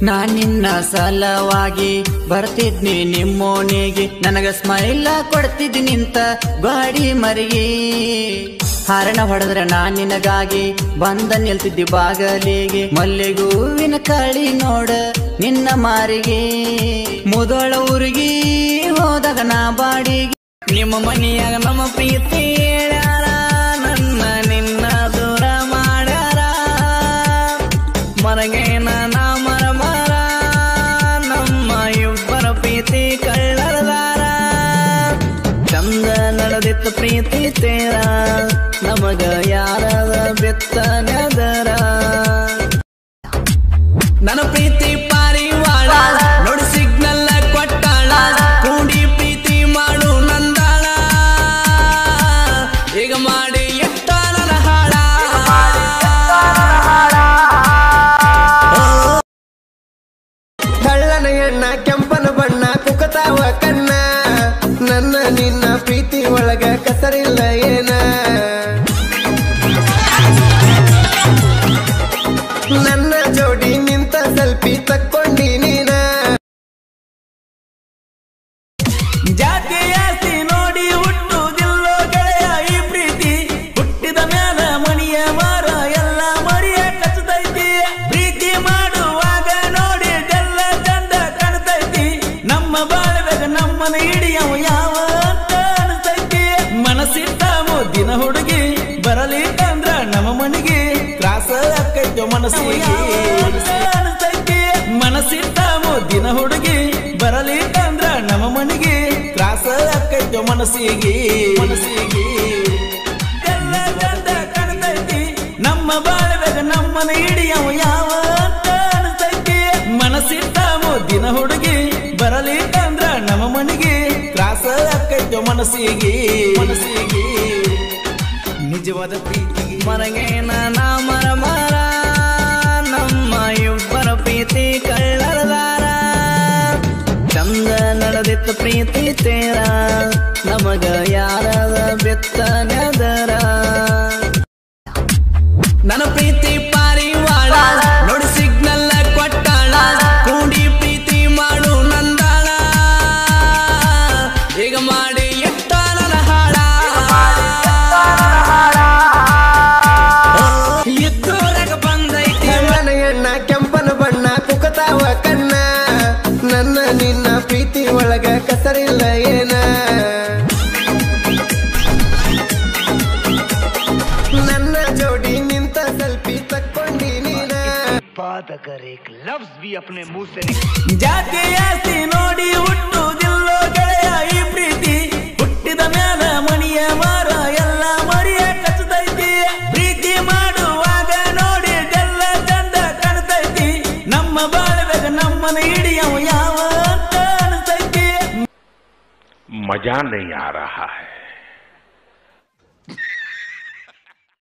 ನಿನ್ನ ಸಲವಾಗಿ ಬರ್ತಿದ್ನಿ ನಿಮ್ಮೋಣಿಗೆ, ನನಗ ಸ್ಮೈಲ ಕೊಡ್ತಿದ್ದಿ ನಿಂತ ಗಾಡಿ ಮರಿಗೆ. ಹಾರಣ ಹೊಡೆದ್ರ ನಿನಗಾಗಿ ಬಂದ ನಿಲ್ತಿದ್ದಿ ಬಾಗಲಿಗೆ, ಮಲ್ಲಿಗೂವಿನ ಕಳಿ ನೋಡ ನಿನ್ನ ಮಾರಿಗೆ. ಮುದೋಳ ಊರಿಗೆ ಹೋದಾಗ ನಾ ಬಾಡಿಗೆ, ನಿಮ್ಮ ಮನೆಯಾಗ ನಮ್ಮ ಪ್ರೀತಿ ಹೇಳ್ಯಾರ, ನನ್ನ ನಿನ್ನ ದೂರ ಮಾಡ್ಯಾರ. ಮರಗೇನ ನಾ ಮರ ನಮ್ಮ ಇಬ್ಬರ ಪ್ರೀತಿ ಕಳ್ಳರದಾರ. ಚಂದ ನಡೆದಿತ್ತು ಪ್ರೀತಿ ತೇರ, ನಮಗ ಯಾರದ ಬೆತ್ತನದರ. ನನ್ನ ಪ್ರೀತಿ ಪಾರಿವಾಳ ನೋಡಿ ಸಿಗ್ನಲ್ ಕೊಟ್ಟಾಳ, ಕೂಡಿ ಪ್ರೀತಿ ಮಾಡು ನಂದಾಳ. ಈಗ ಮಾಡಿ ಎಟ್ಟ ನನ್ನ ಹಾಳ. ಕಳ್ಳನ ಎಣ್ಣ ಕೆಂಪನ ಬಣ್ಣ ಕುಕತಾವ ಕಣ್ಣ, ನನ್ನ ನಿನ್ನ ಪ್ರೀತಿ ಒಳಗ ಕಸರಿಲ್ಲ ಏನ. ನನ್ನ ಜೋಡಿ ನಿಂತ ಸೆಲ್ಫಿ ತಕ್ಕೊಂಡಿ ನೀನ. ಜಾತಿ ಆಸ್ತಿ ನೋಡಿ ಹುಟ್ಟುವುದಿಲ್ಲೋ ಗೆಳೆಯ ಈ ಪ್ರೀತಿ, ಹುಟ್ಟಿದ ಮ್ಯಾಲ ಮಣಿಯ ಮಾರ ಎಲ್ಲ ಮರಿಯ ಕಚ್ಚತೈತಿ. ಪ್ರೀತಿ ಮಾಡುವಾಗ ನೋಡಿ ಎಲ್ಲ ಚಂದ ಕಾಣ್ತೈತಿ, ನಮ್ಮ ಬಾಳ್ವೆಗ ನಮ್ಮನ ಹಿಡಿಯವ ಯಾವ ಅಂತ ಅನಿಸ್ತೈತಿ. ಮನಸ್ಸಿಟ್ಟ ಮುದ್ದಿನ ಹುಡುಗಿ ಬರಲಿಕ್ಕಂದ್ರ ನಮ್ಮ ಮನೆಗೆ ತ್ರಾಸ ಆಕೈತೋ ಮನಸ್ಸಿಗೆ ಅನಿಸ್ತೈತಿ. ಮನಸ್ಸಿಟ್ಟ ಮುದ್ದಿನ ಹುಡುಗಿ ಬರಲಿಕ್ಕಂದ್ರ ನಮ್ಮ ಮನೆಗೆ ತ್ರಾಸ ಆಕೈತೋ ಮನಸ್ಸಿಗೆ. ಎಲ್ಲ ಚಂದ ಕಾಣ್ತೈತಿ, ನಮ್ಮ ಬಾಳ್ವೆಗ ನಮ್ಮನ ಹಿಡಿಯವ ಯಾವ ಅಂತ ಅನಿಸ್ತೈತಿ. ಮನಸ್ಸಿಟ್ಟ ಮುದ್ದಿನ ಹುಡುಗಿ ಬರಲಿಕ್ಕಂದ್ರ ನಮ್ಮ ಮನೆಗೆ ತ್ರಾಸ ಆಕೈತೋ ಮನಸ್ಸಿಗೆ. ನಿಜವಾದ ಪ್ರೀತಿಗೆ ಮರಗೇನ ನಾ ಮರ ನಮ್ಮ ಇಬ್ಬರ ಪ್ರೀತಿ ಕಳ್ಳರದಾರ. ಚಂದ ನಡೆದಿತ್ತು ಪ್ರೀತಿ ತೇರ, ನಮಗ ಯಾರದ ಬೆತ್ತನದರ. ನನ್ನ ಪ್ರೀತಿ ಪಾರಿವಾಳ ನೋಡಿ ಸಿಗ್ನಲ್ ಕೊಟ್ಟಾಳ, ಕೂಡಿ ಪ್ರೀತಿ ಮಾಡು ನಂದಾಳ. ಈಗ ಮಾಡಿ ಎಟ್ಟ ನನ್ನ ಹಾಳ. ಎದ್ದೋರಗ ಬಂದೈತಿ ಕಳ್ಳನ ಎಣ್ಣ ಕೆಂಪನ ಬಣ್ಣ ಕುಕತಾವ ಕಣ್ಣ, ನನ್ನ ನಿನ್ನ ಪ್ರೀತಿ ಒಳಗ ಕಸರಿಲ್ಲ ಏನ. ನನ್ನ ಜೋಡಿ ನಿಂತ ಸೆಲ್ಫಿ ತಕ್ಕೊಂಡಿ ನೀನ. ಜಾತಿ ಆಸ್ತಿ ನೋಡಿ ಹುಟ್ಟುವುದಿಲ್ಲೋ ಗೆಳೆಯ ಈ ಪ್ರೀತಿ, ಹುಟ್ಟಿದ ಮ್ಯಾಲ ಮಣಿಯ ಮಾರ ಎಲ್ಲ ಮರಿಯ ಕಚ್ಚತೈತಿ. ಪ್ರೀತಿ ಮಾಡುವಾಗ ನೋಡಿ ಎಲ್ಲ ಚಂದ ಕಾಣ್ತೈತಿ, ನಮ್ಮ ಬಾಳ್ವೆಗ ನಮ್ಮನ ಹಿಡಿಯವ ಯಾವ ಅಂತ ಅನಿಸ್ತೈತಿ. मजा नहीं आ रहा है.